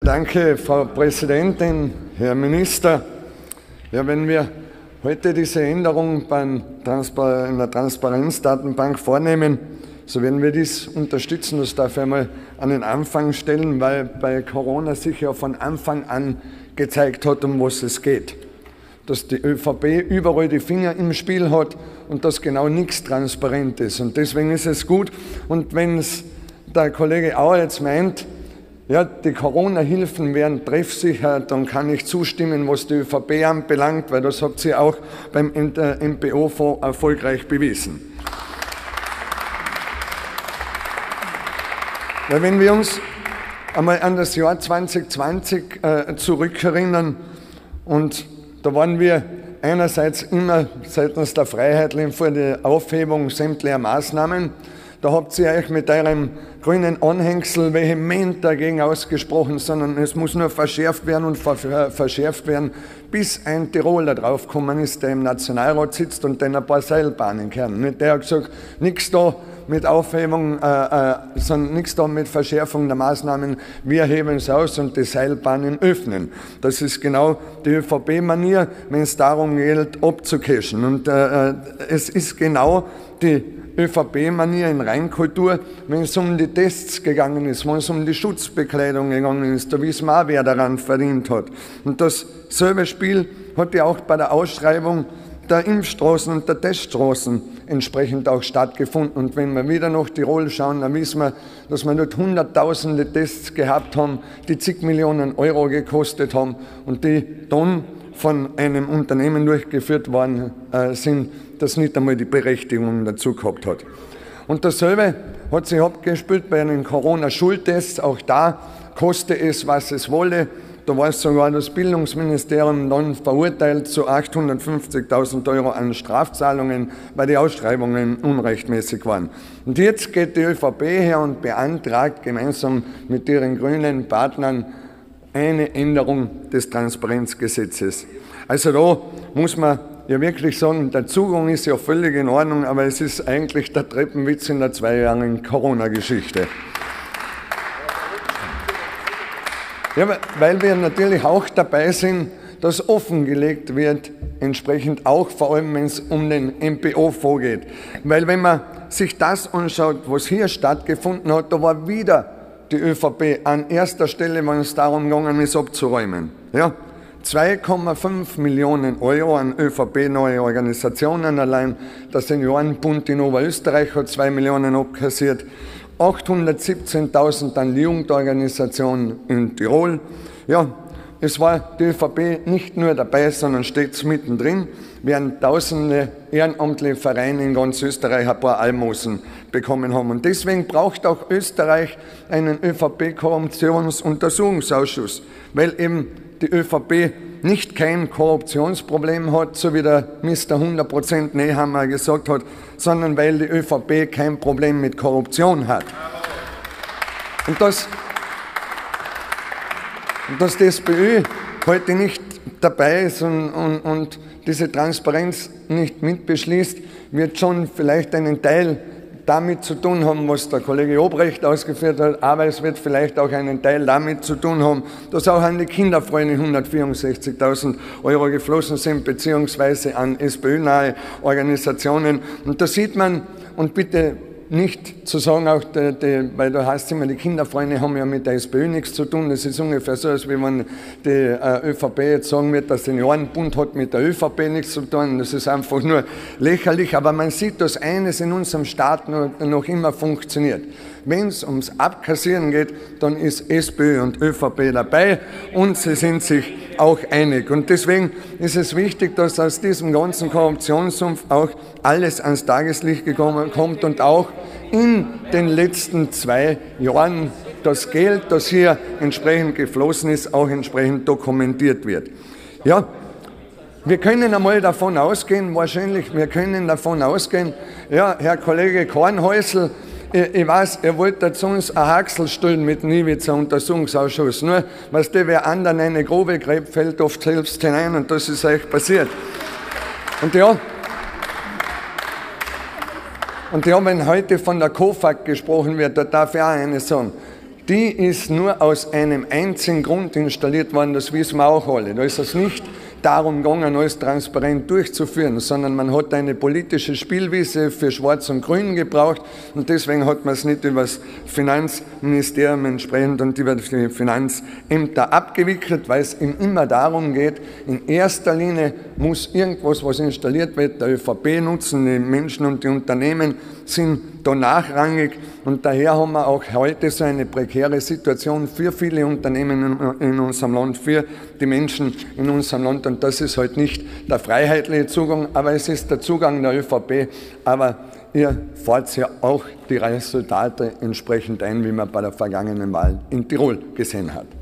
Danke, Frau Präsidentin, Herr Minister. Ja, wenn wir heute diese Änderung in der Transparenzdatenbank vornehmen, so werden wir dies unterstützen. Das darf ich einmal an den Anfang stellen, weil bei Corona sich ja von Anfang an gezeigt hat, um was es geht. Dass die ÖVP überall die Finger im Spiel hat und dass genau nichts transparent ist. Und deswegen ist es gut. Und wenn es der Kollege Auer jetzt meint, ja, die Corona-Hilfen wären treffsicher, dann kann ich zustimmen, was die ÖVP anbelangt, weil das habt ihr auch beim MPO-Fonds erfolgreich bewiesen. Weil wenn wir uns einmal an das Jahr 2020 zurückerinnern, und da waren wir einerseits immer seitens der Freiheitlichen für die Aufhebung sämtlicher Maßnahmen. Da habt ihr euch mit eurem grünen Anhängsel vehement dagegen ausgesprochen, sondern es muss nur verschärft werden und verschärft werden, bis ein Tiroler draufgekommen ist, der im Nationalrat sitzt und den ein paar Seilbahnen kennen. Der hat gesagt, nichts da mit Aufhebung, sondern nichts da mit Verschärfung der Maßnahmen. Wir heben es aus und die Seilbahnen öffnen. Das ist genau die ÖVP-Manier, wenn es darum geht, abzucashen. Und es ist genau die ÖVP-Manier in Reinkultur, wenn es um die Tests gegangen ist, wenn es um die Schutzbekleidung gegangen ist, da wissen wir auch, wer daran verdient hat. Und dasselbe Spiel hat ja auch bei der Ausschreibung der Impfstraßen und der Teststraßen entsprechend auch stattgefunden. Und wenn wir wieder nach Tirol schauen, dann wissen wir, dass wir dort hunderttausende Tests gehabt haben, die zig Millionen Euro gekostet haben und die dann von einem Unternehmen durchgeführt worden sind, das nicht einmal die Berechtigung dazu gehabt hat. Und dasselbe hat sich abgespielt bei den Corona-Schultests. Auch da koste es, was es wolle. Da war sogar das Bildungsministerium dann verurteilt zu 850.000 Euro an Strafzahlungen, weil die Ausschreibungen unrechtmäßig waren. Und jetzt geht die ÖVP her und beantragt gemeinsam mit ihren grünen Partnern eine Änderung des Transparenzgesetzes. Also da muss man ja wirklich sagen, der Zugang ist ja völlig in Ordnung, aber es ist eigentlich der Treppenwitz in der zweijährigen Corona-Geschichte. Ja, weil wir natürlich auch dabei sind, dass offengelegt wird, entsprechend auch vor allem, wenn es um den MPO-Fonds geht. Weil wenn man sich das anschaut, was hier stattgefunden hat, da war wieder die ÖVP an erster Stelle, wenn es darum gegangen ist, abzuräumen. Ja, 2,5 Millionen Euro an ÖVP-neue Organisationen, allein der Seniorenbund in Oberösterreich hat 2 Millionen abkassiert, 817.000 an die Jugendorganisation in Tirol. Ja, es war die ÖVP nicht nur dabei, sondern stets mittendrin, während tausende ehrenamtliche Vereine in ganz Österreich ein paar Almosen bekommen haben. Und deswegen braucht auch Österreich einen ÖVP-Korruptionsuntersuchungsausschuss, weil eben die ÖVP nicht kein Korruptionsproblem hat, so wie der Mr. 100% Nehammer gesagt hat, sondern weil die ÖVP kein Problem mit Korruption hat. Und dass die SPÖ heute nicht dabei ist und diese Transparenz nicht mitbeschließt, wird schon vielleicht einen Teil damit zu tun haben, was der Kollege Obrecht ausgeführt hat, aber es wird vielleicht auch einen Teil damit zu tun haben, dass auch an die Kinderfreunde 164.000 Euro geflossen sind, beziehungsweise an SPÖ-nahe Organisationen. Und da sieht man, und bitte nicht zu sagen, auch weil da heißt es immer, die Kinderfreunde haben ja mit der SPÖ nichts zu tun. Das ist ungefähr so, als wenn die ÖVP jetzt sagen wird, der Seniorenbund hat mit der ÖVP nichts zu tun. Das ist einfach nur lächerlich. Aber man sieht, dass eines in unserem Staat noch immer funktioniert. Wenn es ums Abkassieren geht, dann ist SPÖ und ÖVP dabei und sie sind sich auch einig. Und deswegen ist es wichtig, dass aus diesem ganzen Korruptionssumpf auch alles ans Tageslicht gekommen kommt und auch in den letzten 2 Jahren das Geld, das hier entsprechend geflossen ist, auch entsprechend dokumentiert wird. Ja, wir können einmal davon ausgehen, ja, Herr Kollege Kornhäusl, ich weiß, ihr wollt zu uns ein Haxel stellen mit Niewitzer Untersuchungsausschuss. Nur, was wer anderen eine Grube gräbt, fällt oft selbst hinein und das ist euch passiert. Und ja, wenn heute von der KOFAG gesprochen wird, da darf ich auch eines sagen. die ist nur aus einem einzigen Grund installiert worden, das wissen wir auch alle. Da ist es nicht darum gegangen, alles transparent durchzuführen, sondern man hat eine politische Spielwiese für Schwarz und Grün gebraucht und deswegen hat man es nicht über das Finanzministerium entsprechend und über die Finanzämter abgewickelt, weil es ihm immer darum geht, in erster Linie muss irgendwas, was installiert wird, der ÖVP nutzen, die Menschen und die Unternehmen sind da nachrangig und daher haben wir auch heute so eine prekäre Situation für viele Unternehmen in unserem Land, für die Menschen in unserem Land und das ist halt nicht der freiheitliche Zugang, aber es ist der Zugang der ÖVP, aber ihr fahrt ja auch die Resultate entsprechend ein, wie man bei der vergangenen Wahl in Tirol gesehen hat.